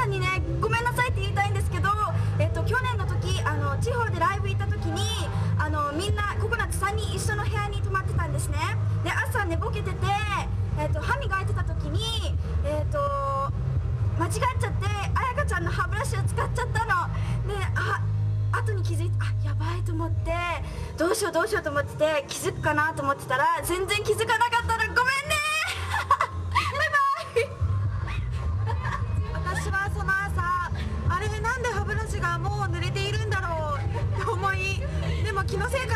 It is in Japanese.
さんにねごめんなさいって言いたいんですけど、去年の時地方でライブ行った時にみんなココナッツ3人一緒の部屋に泊まってたんですね。で朝寝ぼけてて、歯磨いてた時に間違っちゃって彩香ちゃんの歯ブラシを使っちゃったので、後に気づいてやばいと思って、どうしようと思ってて、気づくかなと思ってたら全然気づかなかったらごめんね私はその朝、あれなんで歯ブラシがもう濡れているんだろうと思い、でも気のせいか